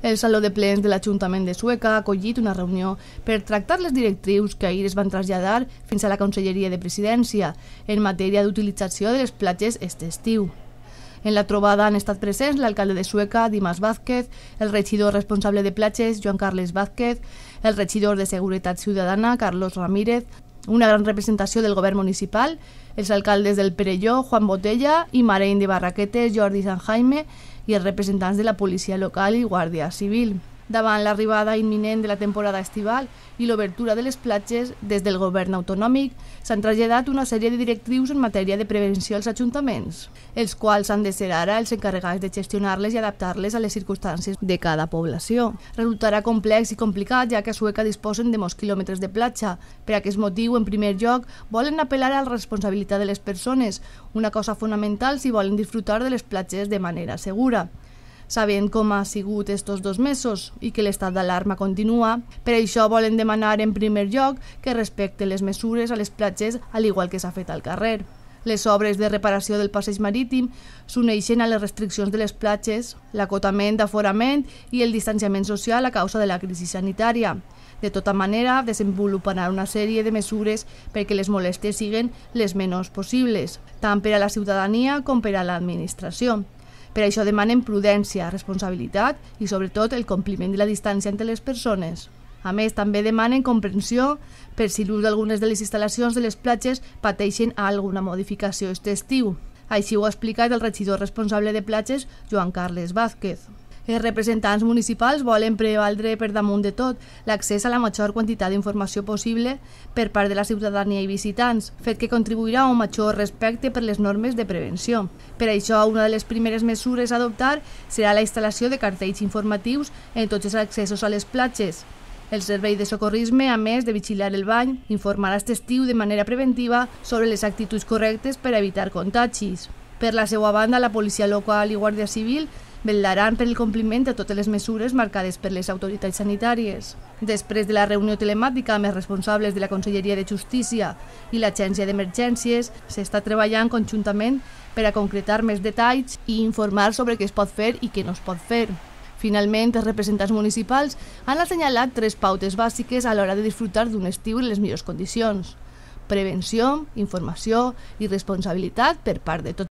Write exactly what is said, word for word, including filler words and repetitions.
El Saló de Plens de l'Ajuntament de Sueca ha acollit una reunió per tractar les directrius que ahir es van traslladar fins a la Conselleria de Presidència en matèria d'utilització de les platges este estiu. En la trobada han estat presents l'alcalde de Sueca, Dimas Vázquez, el regidor responsable de platges, Joan Carles Vázquez, el regidor de Seguretat Ciutadana, Carlos Ramírez, una gran representació del govern municipal, els alcaldes del Perelló, Juan Botella, i Marein de Barraquetes, Jordi San Jaime, i els representants de la policia local i guàrdia civil. Davant l'arribada imminent de la temporada estival i l'obertura de les platges, des del govern autonòmic s'han traslladat una sèrie de directrius en matèria de prevenció als ajuntaments, els quals han de ser ara els encarregats de gestionar-les i adaptar-les a les circumstàncies de cada població. Resultarà complex i complicat, ja que a Sueca disposen de molts quilòmetres de platja. Per aquest motiu, en primer lloc, volen apel·lar a la responsabilitat de les persones, una cosa fonamental si volen disfrutar de les platges de manera segura. Sabent com ha sigut estos dos mesos i que l'estat d'alarma continua, per això volen demanar en primer lloc que respecte les mesures a les platges al igual que s'ha fet al carrer. Les obres de reparació del passeig marítim s'uneixen a les restriccions de les platges, l'acotament d'aforament i el distanciament social a causa de la crisi sanitària. De tota manera, desenvoluparan una sèrie de mesures perquè les molèsties siguin les menors possibles, tant per a la ciutadania com per a l'administració. Per això demanen prudència, responsabilitat i, sobretot, el compliment de la distància entre les persones. A més, també demanen comprensió per si l'ús d'algunes de les instal·lacions de les platges pateixen alguna modificació aquest estiu. Així ho ha explicat el regidor responsable de platges, Joan Carles Vázquez. Els representants municipals volen prevaldre per damunt de tot l'accés a la major quantitat d'informació possible per part de la ciutadania i visitants, fet que contribuirà a un major respecte per les normes de prevenció. Per això, una de les primeres mesures a adoptar serà la instal·lació de cartells informatius en tots els accessos a les platges. El servei de socorrisme, a més de vigilar el bany, informarà aquest estiu de manera preventiva sobre les actituds correctes per evitar contagis. Per la seva banda, la policia local i guàrdia civil vetlaran per el compliment de totes les mesures marcades per les autoritats sanitàries. Després de la reunió telemàtica amb els responsables de la Conselleria de Justícia i l'Agència d'Emergències, s'està treballant conjuntament per a concretar més detalls i informar sobre què es pot fer i què no es pot fer. Finalment, els representants municipals han assenyalat tres pautes bàsiques a l'hora de disfrutar d'un estiu en les millors condicions: prevenció, informació i responsabilitat per part de tots.